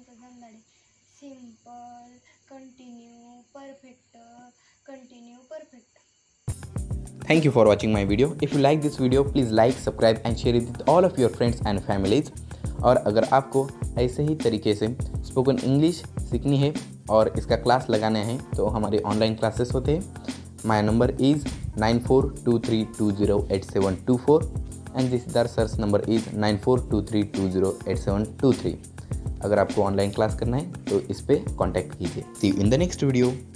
तुमचं धंदाडे simple continue perfect. Thank you for watching my video. If you like this video, please like, subscribe and share it with all of your friends and families. और अगर आपको ऐसे ही तरीके से spoken English सीखनी है और इसका क्लास लगाना है तो हमारे ऑनलाइन क्लासेस होते हैं. माय नंबर इज़ 9423208724 एंड जिसदार सर्च नंबर इज़ 9423208723. अगर आपको ऑनलाइन क्लास करना है तो इस पर कॉन्टैक्ट कीजिए. See you in the next video.